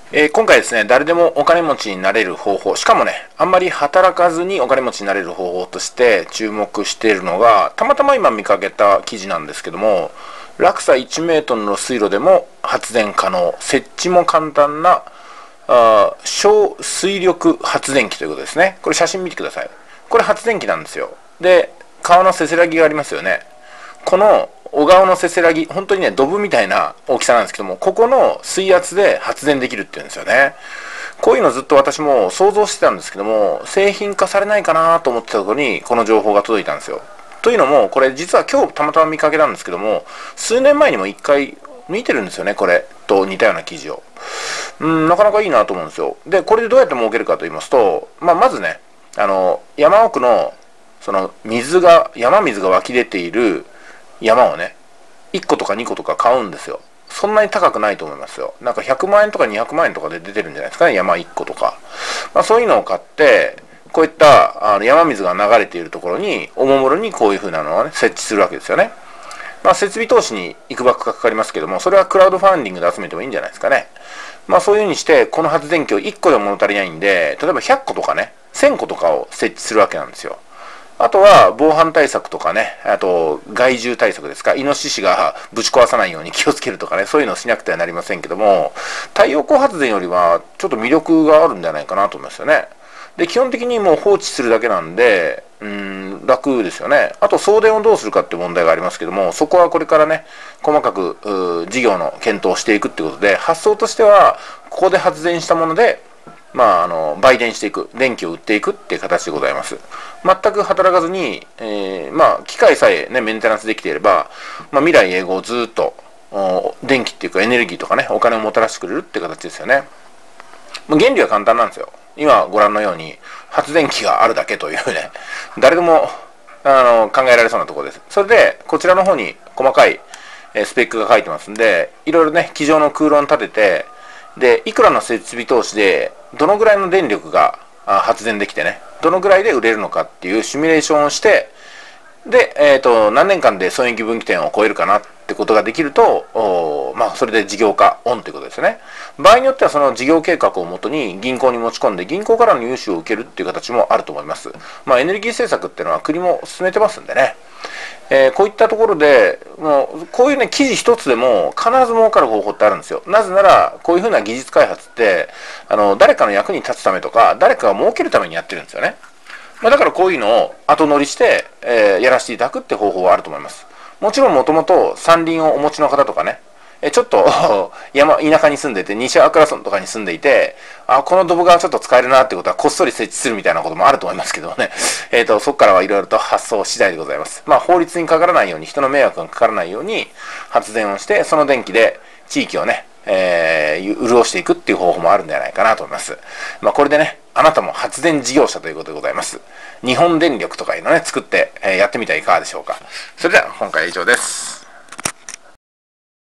今回ですね、誰でもお金持ちになれる方法、しかもね、あんまり働かずにお金持ちになれる方法として注目しているのが、たまたま今見かけた記事なんですけども、落差1メートルの水路でも発電可能、設置も簡単な小水力発電機ということですね。これ写真見てください。これ発電機なんですよ。で、川のせせらぎがありますよね。この小川のせせらぎ、本当にね、ドブみたいな大きさなんですけども、ここの水圧で発電できるっていうんですよね。こういうのずっと私も想像してたんですけども、製品化されないかなと思ってたところに、この情報が届いたんですよ。というのも、これ実は今日たまたま見かけたんですけども、数年前にも一回見てるんですよね、これと似たような記事を。なかなかいいなと思うんですよ。で、これでどうやって儲けるかと言いますと、まずね、山奥の、その山水が湧き出ている山をね、1個とか2個とか買うんですよ。そんなに高くないと思いますよ。なんか100万円とか200万円とかで出てるんじゃないですかね、山1個とか。そういうのを買って、こういった山水が流れているところに、おもむろにこういう風なのをね、設置するわけですよね。設備投資にいくばくかかりますけども、それはクラウドファンディングで集めてもいいんじゃないですかね。そういう風にして、この発電機を1個でも物足りないんで、例えば100個とかね、1000個とかを設置するわけなんですよ。あとは防犯対策とかね、あと害獣対策ですか、イノシシがぶち壊さないように気をつけるとかね、そういうのをしなくてはなりませんけども、太陽光発電よりはちょっと魅力があるんじゃないかなと思いますよね。で、基本的にもう放置するだけなんで、楽ですよね。あと送電をどうするかっていう問題がありますけども、そこはこれからね、細かく事業の検討をしていくっていうことで、発想としては、ここで発電したもので、売電していく、電気を売っていくっていう形でございます。全く働かずに、機械さえね、メンテナンスできていれば、未来永劫ずっと、電気っていうかエネルギーとかね、お金をもたらしてくれるって形ですよね。原理は簡単なんですよ。今ご覧のように、発電機があるだけというね、誰でも、考えられそうなところです。それで、こちらの方に細かいスペックが書いてますんで、いろいろね、机上の空論立てて、で、いくらの設備投資で、どのぐらいの電力が発電できてね、どのぐらいで売れるのかっていうシミュレーションをして、で、何年間で損益分岐点を超えるかなってことができると、それで事業化オンということですね。場合によってはその事業計画をもとに銀行に持ち込んで、銀行からの融資を受けるっていう形もあると思います。エネルギー政策っていうのは国も進めてますんでね。こういったところで、もうこういうね、記事一つでも必ず儲かる方法ってあるんですよ。なぜなら、こういうふうな技術開発って、誰かの役に立つためとか、誰かが儲けるためにやってるんですよね。だからこういうのを後乗りして、やらせていただくって方法はあると思います。もちろんもともと山林をお持ちの方とかね、ちょっと田舎に住んでて、西粟倉村とかに住んでいて、このドブがちょっと使えるなってことはこっそり設置するみたいなこともあると思いますけどね。そこからはいろいろと発想次第でございます。法律にかからないように、人の迷惑がかからないように発電をして、その電気で地域をね、潤していくっていう方法もあるんじゃないかなと思います。これでね、あなたも発電事業者ということでございます。日本電力とかいうのね、作って、やってみてはいかがでしょうか。それでは今回は以上です。